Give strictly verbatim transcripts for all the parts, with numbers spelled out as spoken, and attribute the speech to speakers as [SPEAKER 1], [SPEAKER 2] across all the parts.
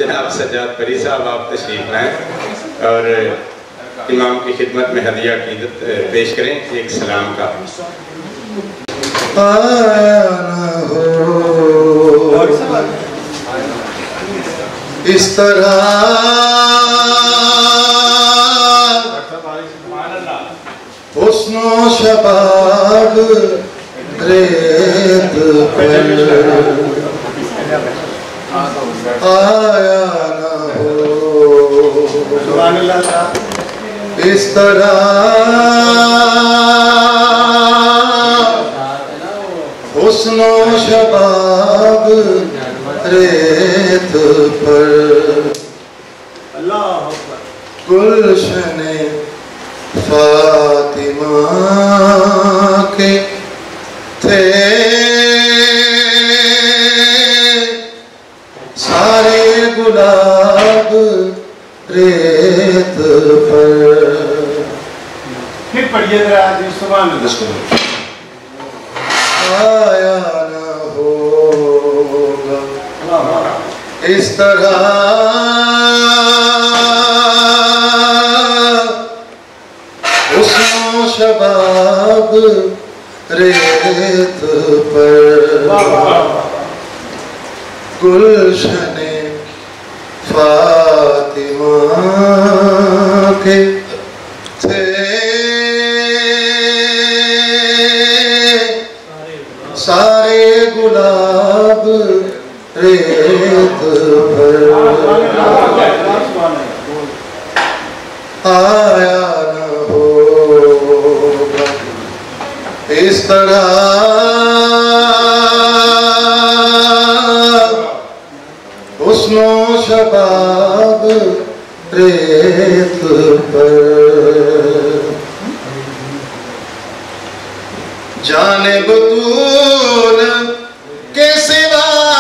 [SPEAKER 1] जनाब सज्जाद बरी साहब आप तशरीफ लाएँ और इमाम की खिदमत में हदिया अकीदत पेश करें एक सलाम का।
[SPEAKER 2] आया न हो इस तरह हुस्नो शबाब रेत पर आया न हो इस तरह हुस्नो शबाब रेत पर गुलशने फातिमा के थे सारे गुलाब रेत पर।
[SPEAKER 3] फिर पढ़िए सुभान अल्लाह।
[SPEAKER 2] आया न होगा इस तरह हुस्नो शबाब रेत पर गुलशने फातिमा के थे सारे गुलाब रेत पर आया न होगा इस तरह हुस्नो शबाब रेत पर जाने बतूल के सिवा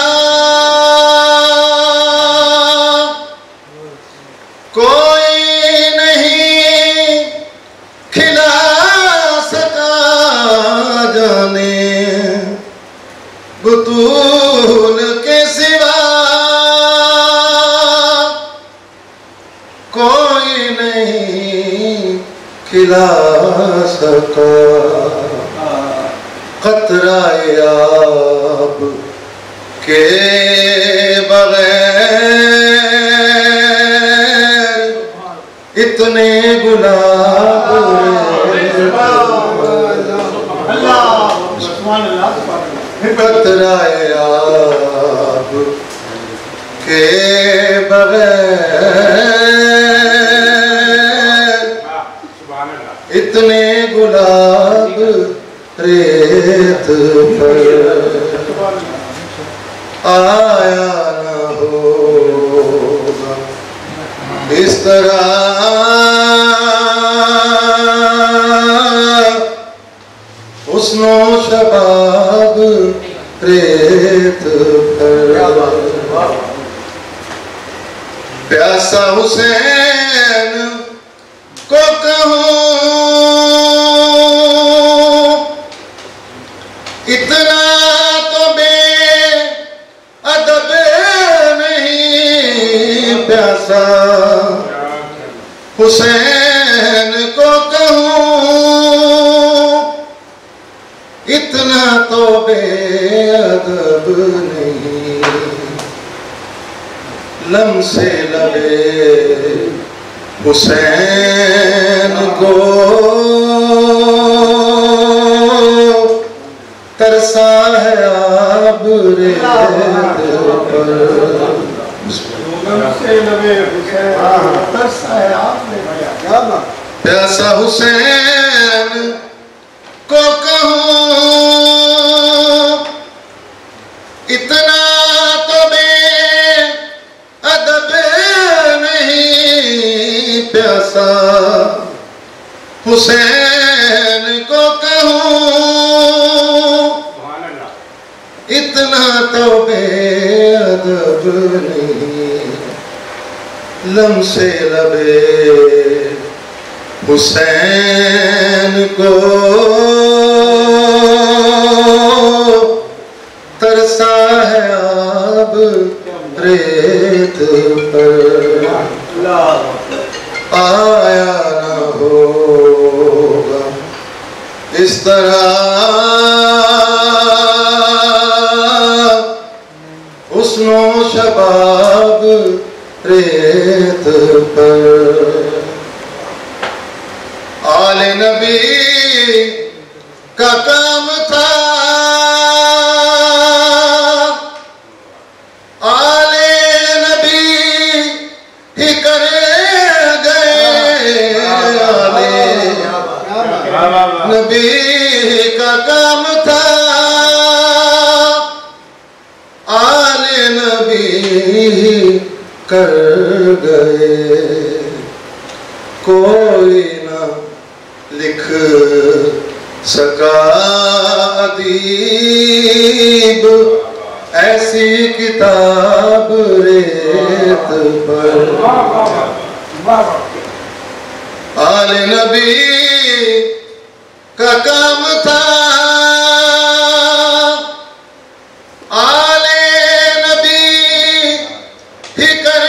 [SPEAKER 2] कोई नहीं खिला सका जाने बतूल के सिवा कोई नहीं खिला सका खतराए आप के बगैर इतने गुलाब खतराए आप के बगैर इतने गुलाब रेत पर आया न होगा इस तरह हुस्नो शबाब रेत पर प्यासा हुसैन को कहूँ इतना तो बेअदब नहीं प्यासा हुसैन को कहूँ इतना तो बेअदब नहीं लम से लबे हुसैन को तरसा है आब रेत पर प्यासा हुसैन को कहूँ इतना तो बेअदब नहीं प्यासा हुसैन को कहूँ इतना तो बेअदब नहीं लम से लबे हुसैन को तरसा है आब रेत रेत पर आया न होगा इस तरह हुस्नो शबाब रेत पर। आले नबी का काम था, आले नबी ही करे गए, आले नबी का काम था, आले नबी कर गए। कोई ना लिख सका अदीब ऐसी किताब रेत पर। आले नबी का काम था, आले नबी ही कर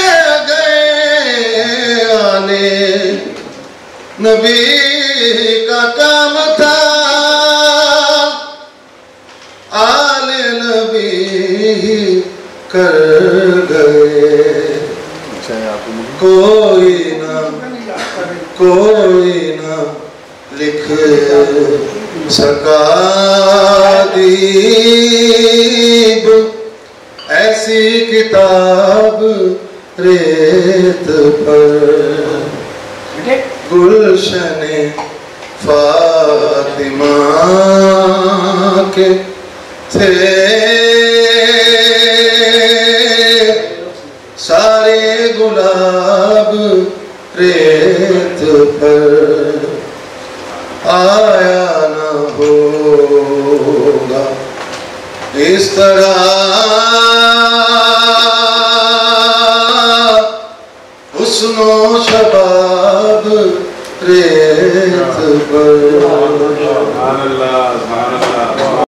[SPEAKER 2] गए, आले नबी का काम था, आले नबी कर गए। कोई ना कोई ना लिख सका दीब ऐसी किताब रेत पर। गुलशने फातिमा के थे सारे गुलाब रेत पर आया न होगा इस तरह हुस्नो शबाब रेत पर।